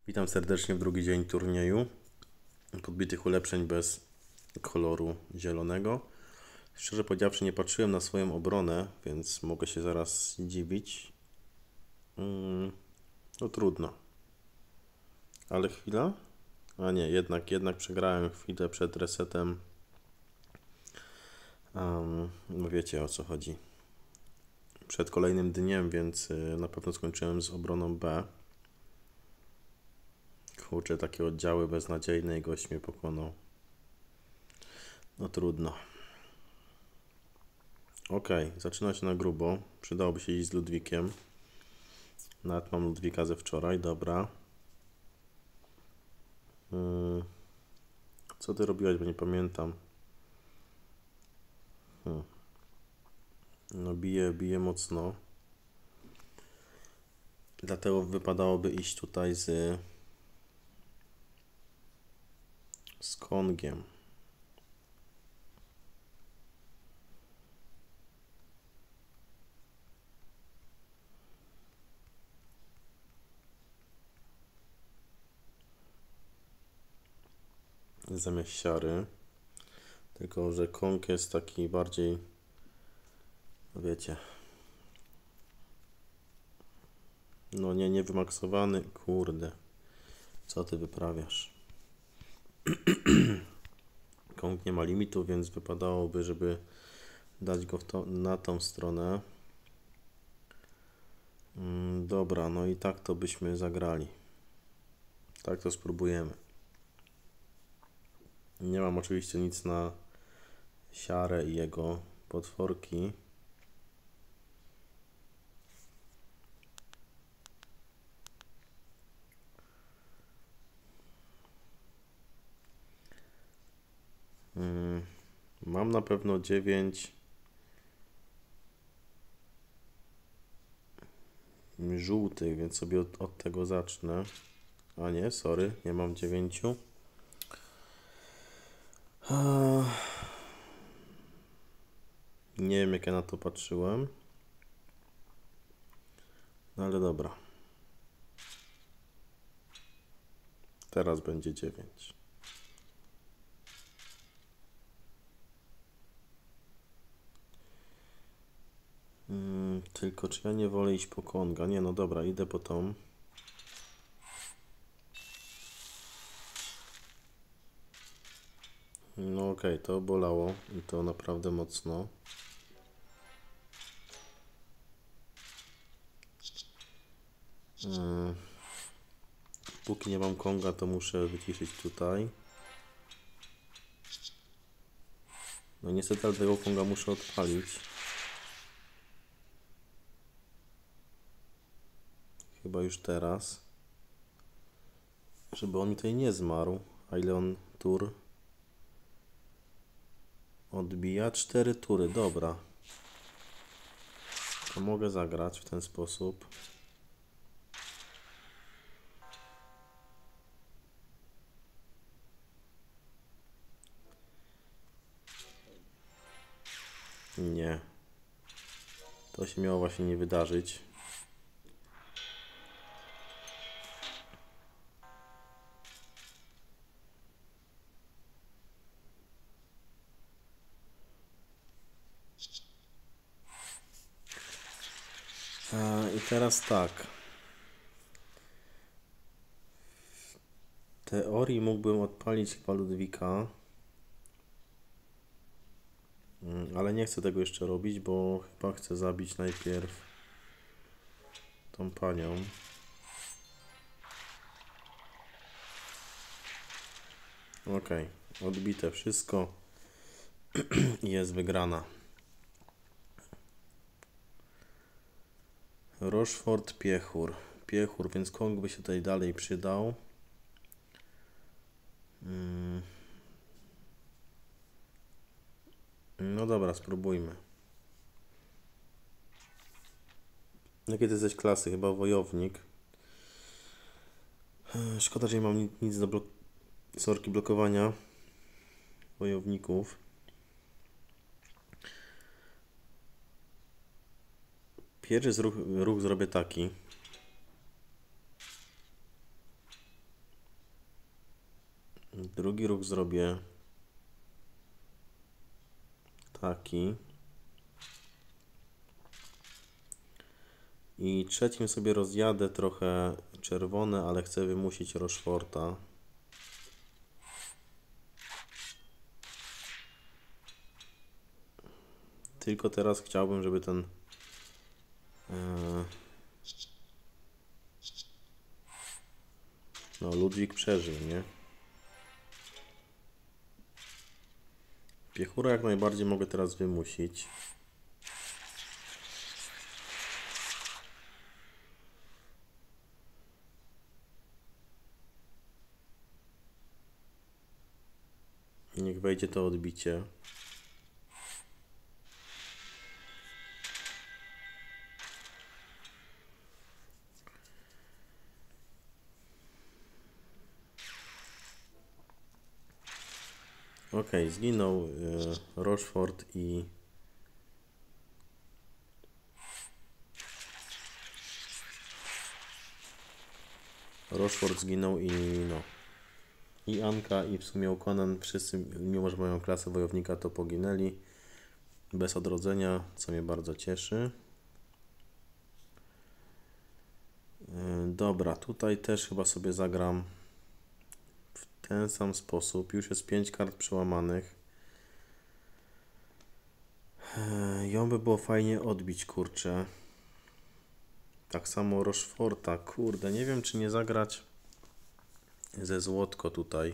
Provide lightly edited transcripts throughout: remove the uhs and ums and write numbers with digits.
Witam serdecznie w drugi dzień turnieju podbitych ulepszeń bez koloru zielonego. Szczerze powiedziawszy, nie patrzyłem na swoją obronę, więc mogę się zaraz dziwić. No trudno. Ale chwila? A nie, jednak przegrałem chwilę przed resetem. No wiecie, o co chodzi. Przed kolejnym dniem, więc na pewno skończyłem z obroną B. Kurczę, takie oddziały beznadziejne i gość mnie pokonał. No trudno. Ok, zaczyna się na grubo. Przydałoby się iść z Ludwikiem. Nawet mam Ludwika ze wczoraj, dobra. Co ty robiłeś, bo nie pamiętam. No bije mocno. Dlatego wypadałoby iść tutaj z Kongiem. Zamiast siary. Tylko że Kong jest taki bardziej, no wiecie, no nie wymaksowany. Kurde, co ty wyprawiasz? Kong nie ma limitu, więc wypadałoby, żeby dać go na tą stronę. Dobra, no i tak to byśmy zagrali. Tak to spróbujemy. Nie mam oczywiście nic na siarę i jego potworki. Mam na pewno 9 żółtych, więc sobie od tego zacznę. A nie, sorry, nie mam 9. Nie wiem, jak ja na to patrzyłem. No ale dobra. Teraz będzie 9. Tylko czy ja nie wolę iść po Konga? Nie, no dobra, idę po tą. No okej, to bolało i to naprawdę mocno. Póki nie mam Konga, to muszę wyciszyć tutaj. No niestety, ale tego Konga muszę odpalić. Chyba już teraz. Żeby on mi tutaj nie zmarł. A ile on tur? Odbija 4 tury, dobra. To mogę zagrać w ten sposób. Nie. To się miało właśnie nie wydarzyć. I teraz tak. W teorii mógłbym odpalić chyba Ludwika. Ale nie chcę tego jeszcze robić, bo chyba chcę zabić najpierw tą panią. Ok, odbite wszystko i jest wygrana. Rochefort, Piechur. Piechur, więc Kong by się tutaj dalej przydał. No dobra, spróbujmy. Jakie ty jesteś klasy? Chyba wojownik. Szkoda, że nie mam nic do sorki blokowania wojowników. Pierwszy ruch zrobię taki. Drugi ruch zrobię taki. I trzecim sobie rozjadę trochę czerwone, ale chcę wymusić Rocheforta. Tylko teraz chciałbym, żeby ten no, Ludwik przeżył, nie? Piechura jak najbardziej mogę teraz wymusić. Niech wejdzie to odbicie. Ok, zginął Rochefort i Rochefort zginął i no. I Anka i w sumie Conan, wszyscy mimo że mają klasę wojownika to poginęli bez odrodzenia, co mnie bardzo cieszy. Dobra, tutaj też chyba sobie zagram w ten sam sposób. Już jest 5 kart przełamanych. Ją by było fajnie odbić, kurczę. Tak samo Rocheforta, kurde, nie wiem czy nie zagrać ze Złotko tutaj.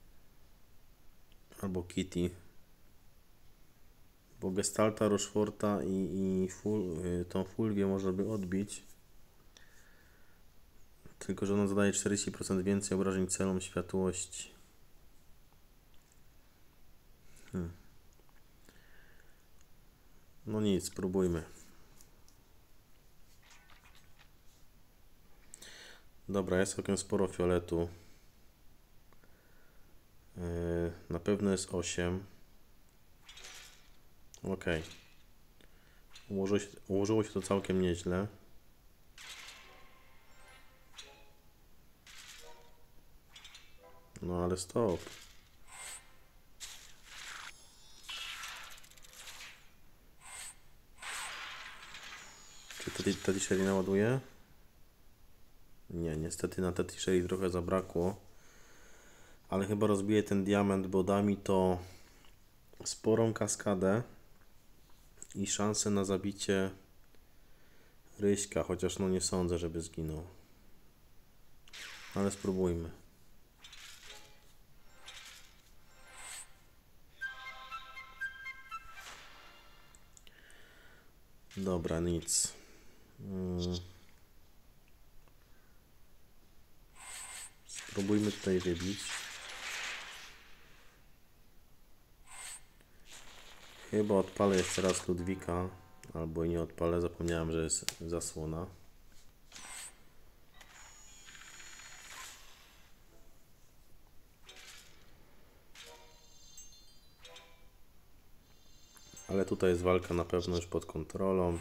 Albo Kitty. Bo Gestalta, Rocheforta i tą Fulvię można by odbić. Tylko że ona zadaje 40% więcej obrażeń celom światłości. No nic, spróbujmy. Dobra, jest całkiem sporo fioletu. Na pewno jest 8. Ok. Ułożyło się to całkiem nieźle. No ale stop. Czy Teddy Sherry naładuje? Nie, niestety na Teddy Sherry trochę zabrakło. Ale chyba rozbiję ten diament, bo da mi to sporą kaskadę i szansę na zabicie Ryśka, chociaż no nie sądzę, żeby zginął. Ale spróbujmy. Dobra, nic. Spróbujmy tutaj wybić. Chyba odpalę jeszcze raz Ludwika, albo nie odpalę, zapomniałem, że jest zasłona. Ale tutaj jest walka na pewno już pod kontrolą.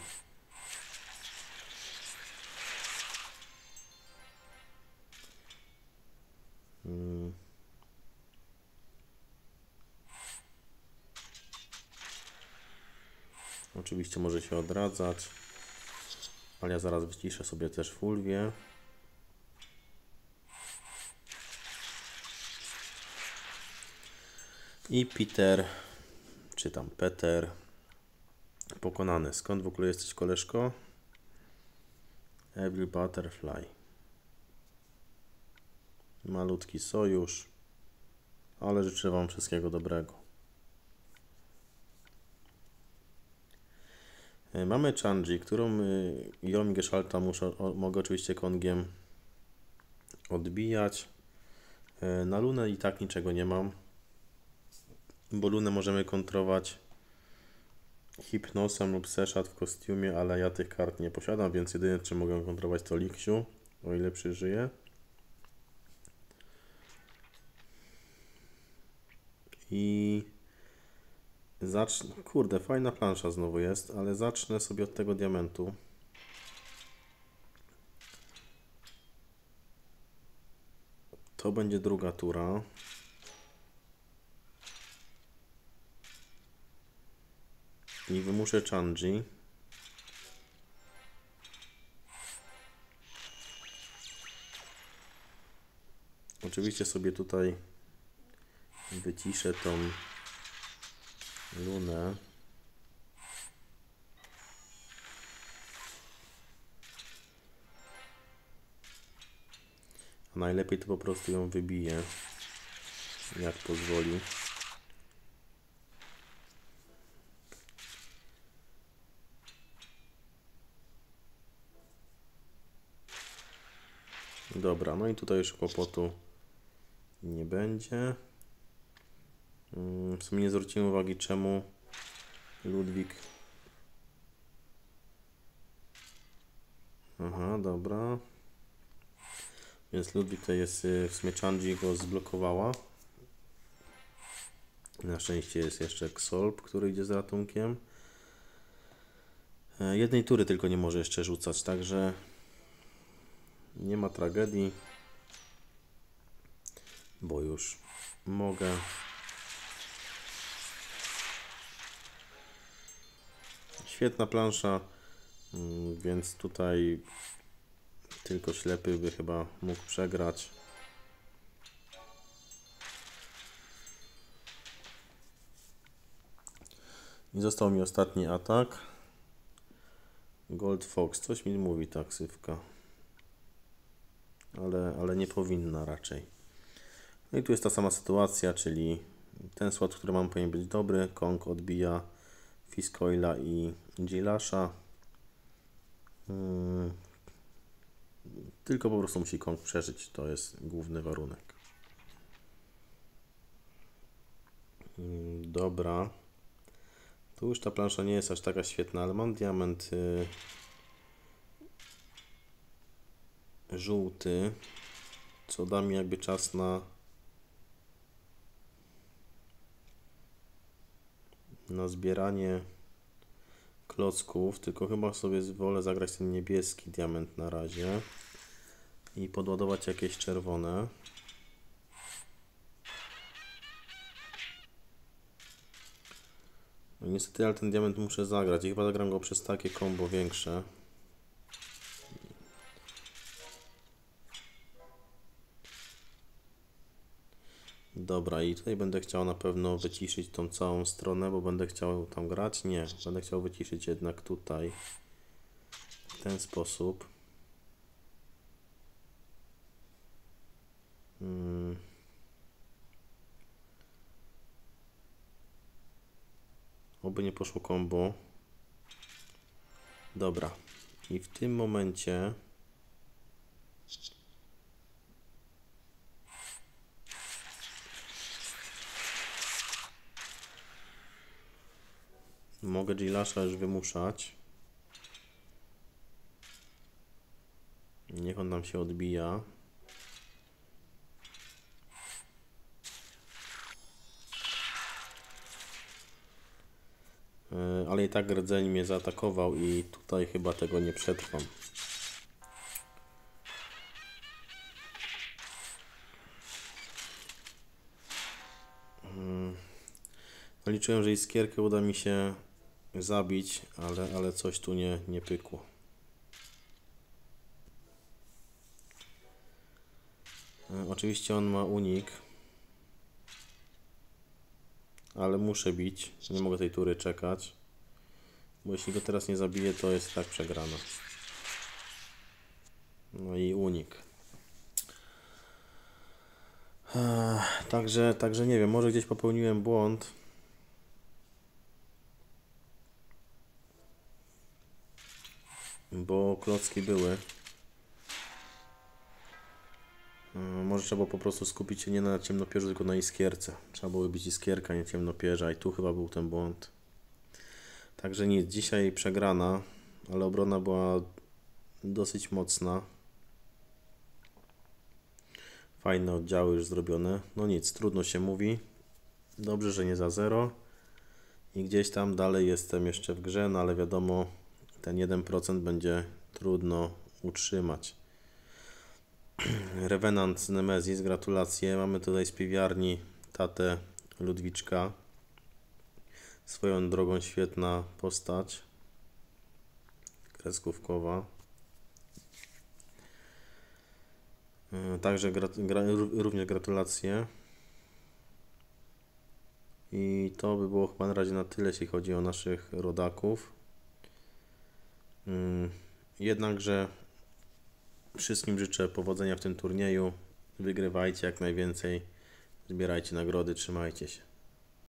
Oczywiście może się odradzać, ale ja zaraz wyciszę sobie też Fulvię. I Peter, czy tam Peter, pokonany. Skąd w ogóle jesteś, koleżko? Evil Butterfly. Malutki sojusz, ale życzę Wam wszystkiego dobrego. Mamy Chanji, którą ją i Gestalta mogę oczywiście kongiem odbijać. Na Lunę i tak niczego nie mam, bo Lunę możemy kontrować Hipnosem lub Seszat w kostiumie, ale ja tych kart nie posiadam, więc jedyne czy mogę kontrolować to Lixiu, o ile przeżyje. I zacznę, kurde, fajna plansza znowu jest, ale zacznę sobie od tego diamentu. To będzie druga tura. i wymuszę Chanji. Oczywiście sobie tutaj wyciszę tą Lunę. A najlepiej to po prostu ją wybiję, jak pozwoli. Dobra, no i tutaj już kłopotu nie będzie. W sumie nie zwróciłem uwagi, czemu Ludwik... Aha, dobra. Więc Ludwik tutaj jest, w sumie Chanji go zblokowała. Na szczęście jest jeszcze Xolp, który idzie z ratunkiem. Jednej tury tylko nie może jeszcze rzucać, także nie ma tragedii, bo już mogę. Świetna plansza, więc tutaj tylko ślepy by chyba mógł przegrać. I został mi ostatni atak. Gold Fox, coś mi mówi ta ksywka. Ale nie powinna raczej. No i tu jest ta sama sytuacja, czyli ten slot, który mam, powinien być dobry. Kong odbija Fiskoila i Jilasha. Tylko po prostu musi Kong przeżyć, to jest główny warunek. Dobra. Tu już ta plansza nie jest aż taka świetna, ale mam diament żółty, co da mi jakby czas na zbieranie klocków, tylko chyba sobie wolę zagrać ten niebieski diament na razie i podładować jakieś czerwone. No niestety, ale ten diament muszę zagrać i chyba zagram go przez takie combo większe. Dobra, i tutaj będę chciał na pewno wyciszyć tą całą stronę, bo będę chciał tam grać. Nie, będę chciał wyciszyć jednak tutaj w ten sposób. Oby nie poszło combo. Dobra, i w tym momencie mogę Jilasha już wymuszać. Niech on nam się odbija. Ale i tak rdzeń mnie zaatakował i tutaj chyba tego nie przetrwam. No, liczyłem, że iskierkę uda mi się zabić, ale coś tu nie pykło. Oczywiście on ma unik, ale muszę bić, nie mogę tej tury czekać, bo jeśli go teraz nie zabiję, to jest tak przegrana. No i unik. Także nie wiem, może gdzieś popełniłem błąd. Bo klocki były. Może trzeba po prostu skupić się nie na ciemnopierzu, tylko na iskierce. Trzeba było bić iskierka, nie ciemnopierza i tu chyba był ten błąd. Także nic, dzisiaj przegrana, ale obrona była dosyć mocna. Fajne oddziały już zrobione. No nic, trudno się mówi. Dobrze, że nie za 0. I gdzieś tam dalej jestem jeszcze w grze, no ale wiadomo, ten 1% będzie trudno utrzymać. Revenant z Nemesis, gratulacje. Mamy tutaj z piwiarni tatę Ludwiczka. Swoją drogą świetna postać kreskówkowa. Także również gratulacje. I to by było chyba na razie na tyle, jeśli chodzi o naszych rodaków. Jednakże wszystkim życzę powodzenia w tym turnieju. Wygrywajcie jak najwięcej. Zbierajcie nagrody, trzymajcie się.